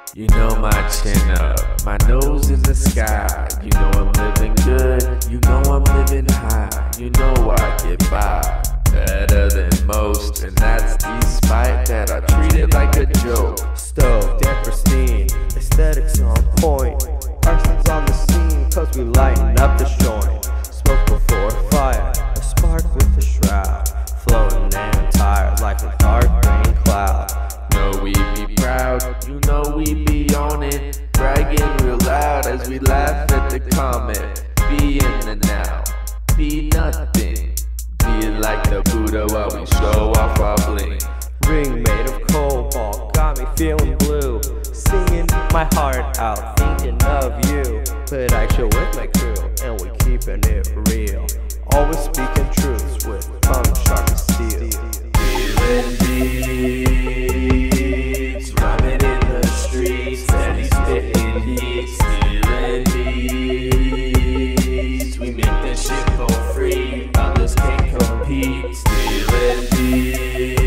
You know my chin up, my nose in the sky. You know I'm living good, you know I'm living high. You know I get by better than most, and that's despite that I treat it like a joke. Stoked and pristine, aesthetics on point. Arson's on the scene, cause we lighten up the joint. Smoke before fire, a spark with a shroud. Floating and tired like a dark green cloud. Know we be proud, you know we be on it. Bragging real loud as we laugh at the comment. Be in the now, be nothing. Be like the Buddha while we show off our bling. Ring made of cobalt, got me feeling blue. Singing my heart out, thinking of you. But I chill with my crew, and we keeping it real. Always speaking truths with tongue sharp as steel. Feeling beats, rhyming in the streets, steady spitting heat, stealing beats. We make this shit for free, others can't compete. Stealing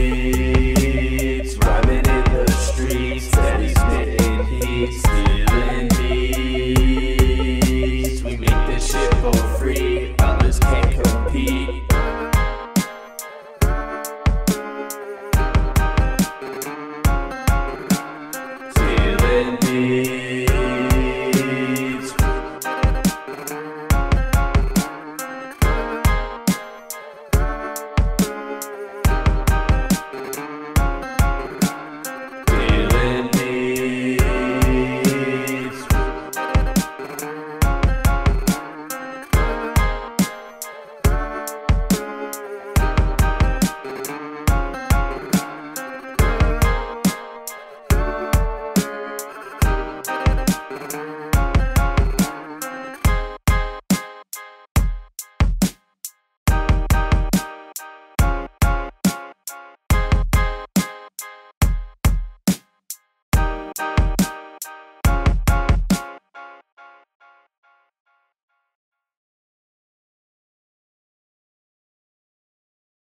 beats, rhyming in the streets, steady spitting heat, stealing